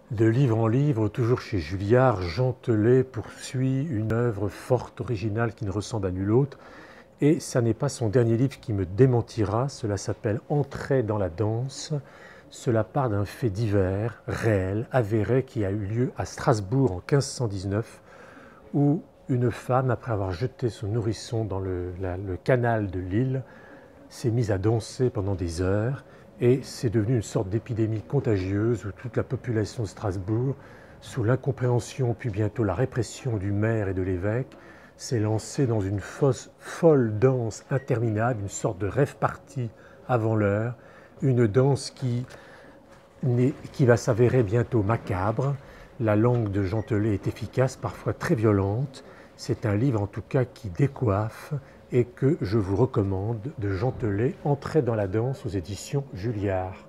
De livre en livre, toujours chez Julliard, Jean Telet poursuit une œuvre forte, originale, qui ne ressemble à nulle autre. Et ça n'est pas son dernier livre qui me démentira, cela s'appelle Entrer dans la danse. Cela part d'un fait divers, réel, avéré, qui a eu lieu à Strasbourg en 1519, où une femme, après avoir jeté son nourrisson dans le canal de l'île, s'est mise à danser pendant des heures. Et c'est devenu une sorte d'épidémie contagieuse où toute la population de Strasbourg, sous l'incompréhension puis bientôt la répression du maire et de l'évêque, s'est lancée dans une folle danse interminable, une sorte de rave-party avant l'heure, une danse qui va s'avérer bientôt macabre. La langue de Jean Telet est efficace, parfois très violente. C'est un livre en tout cas qui décoiffe et que je vous recommande, de Jean Telet, Entrer dans la danse aux éditions Julliard.